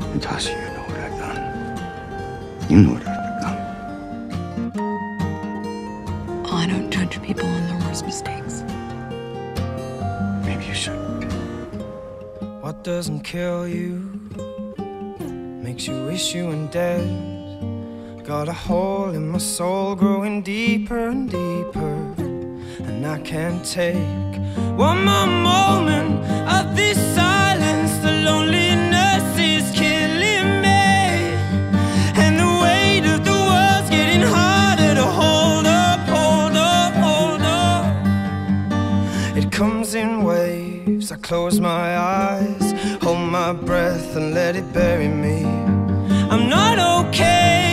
Natasha, you know what I've done. You know what I've become. Oh, I don't judge people on their worst mistakes. Maybe you should. What doesn't kill you makes you wish you were dead. Got a hole in my soul growing deeper and deeper, and I can't take one more moment of this silence. The loneliness is killing me, and the weight of the world's getting harder to hold up, hold up, hold up. It comes in waves. I close my eyes, hold my breath and let it bury me. I'm not okay.